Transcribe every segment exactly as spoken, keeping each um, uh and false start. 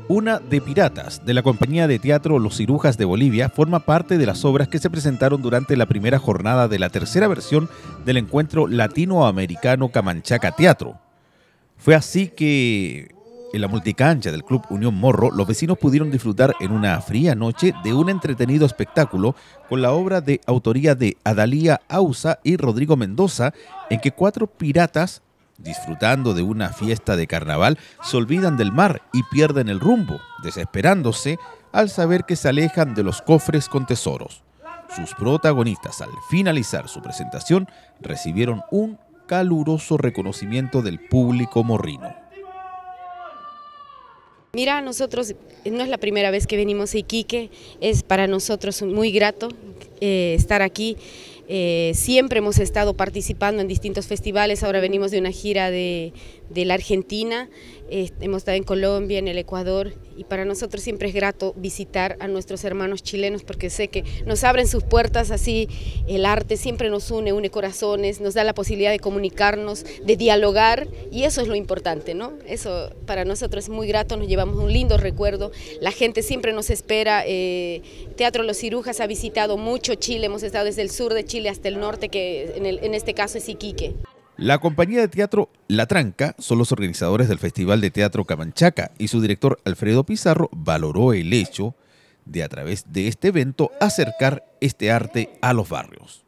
Una de Piratas, de la compañía de teatro Los Cirujas de Bolivia, forma parte de las obras que se presentaron durante la primera jornada de la tercera versión del encuentro latinoamericano Camanchaca Teatro. Fue así que en la multicancha del Club Unión Morro, los vecinos pudieron disfrutar en una fría noche de un entretenido espectáculo con la obra de autoría de Adalía Ausa y Rodrigo Mendoza, en que cuatro piratas, disfrutando de una fiesta de carnaval, se olvidan del mar y pierden el rumbo, desesperándose al saber que se alejan de los cofres con tesoros. Sus protagonistas, al finalizar su presentación, recibieron un caluroso reconocimiento del público morrino. Mira, nosotros no es la primera vez que venimos a Iquique, es para nosotros muy grato eh, estar aquí. Eh, siempre hemos estado participando en distintos festivales, ahora venimos de una gira de, de la Argentina, eh, hemos estado en Colombia, en el Ecuador, y para nosotros siempre es grato visitar a nuestros hermanos chilenos porque sé que nos abren sus puertas, así el arte siempre nos une, une corazones, nos da la posibilidad de comunicarnos, de dialogar, y eso es lo importante, ¿no? Eso para nosotros es muy grato, nos llevamos un lindo recuerdo, la gente siempre nos espera. eh, Teatro Los Cirujas ha visitado mucho Chile, hemos estado desde el sur de Chile hasta el norte, que en, el, en este caso es Iquique. La compañía de teatro La Tranca son los organizadores del Festival de Teatro Camanchaca y su director Alfredo Pizarro valoró el hecho de, a través de este evento, acercar este arte a los barrios.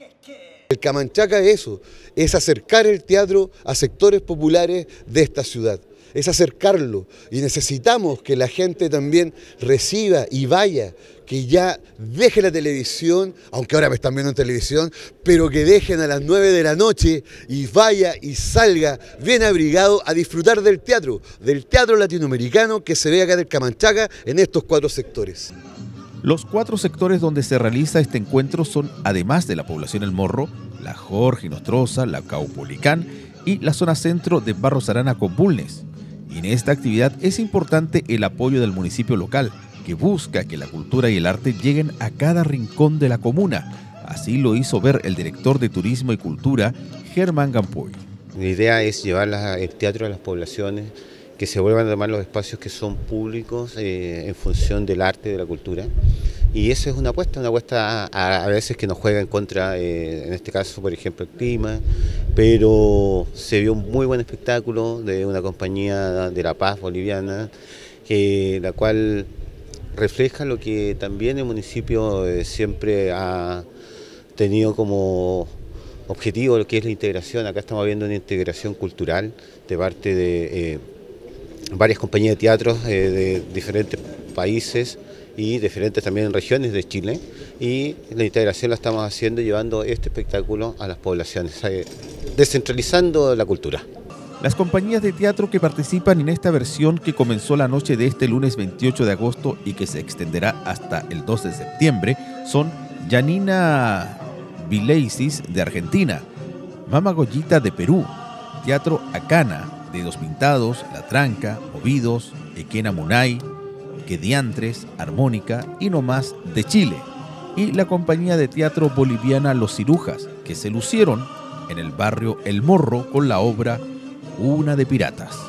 El Camanchaca es eso, es acercar el teatro a sectores populares de esta ciudad, es acercarlo, y necesitamos que la gente también reciba y vaya, que ya deje la televisión, aunque ahora me están viendo en televisión, pero que dejen a las nueve de la noche y vaya y salga bien abrigado a disfrutar del teatro, del teatro latinoamericano que se ve acá en el Camanchaca en estos cuatro sectores. Los cuatro sectores donde se realiza este encuentro son, además de la población El Morro, la Jorge Nostroza, la Caupolicán y la zona centro de Barros Arana con Bulnes. Y en esta actividad es importante el apoyo del municipio local, que busca que la cultura y el arte lleguen a cada rincón de la comuna. Así lo hizo ver el director de Turismo y Cultura, Germán Gampoy. La idea es llevar el teatro a las poblaciones, que se vuelvan a tomar los espacios que son públicos eh, en función del arte y de la cultura. Y eso es una apuesta, una apuesta a, a veces que nos juega en contra, eh, en este caso, por ejemplo, el clima, pero se vio un muy buen espectáculo de una compañía de La Paz boliviana, que, la cual refleja lo que también el municipio eh, siempre ha tenido como objetivo, lo que es la integración. Acá estamos viendo una integración cultural de parte de eh, varias compañías de teatro eh, de diferentes países y diferentes también regiones de Chile, y la integración la estamos haciendo llevando este espectáculo a las poblaciones, eh, descentralizando la cultura. Las compañías de teatro que participan en esta versión, que comenzó la noche de este lunes veintiocho de agosto y que se extenderá hasta el dos de septiembre, son Janina Vileisis de Argentina, Mama Goyita de Perú, Teatro Acana, Dedos Pintados, La Tranca, Ovidos, Equena Munay, Quediantres, Armónica y No Más de Chile, y la compañía de teatro boliviana Los Cirujas, que se lucieron en el barrio El Morro con la obra Una de Piratas.